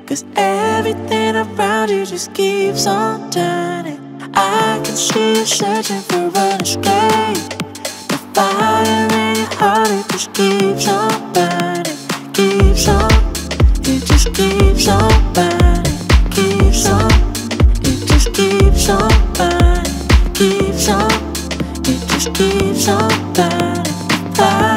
'cause everything around you just keeps on turning. I can see you searching for an escape. The fire in your heart, it just keeps on burning. Keeps on, it just keeps on burning. Keeps on, it just keeps on burning. Keeps on, it just keeps on burning. Fire.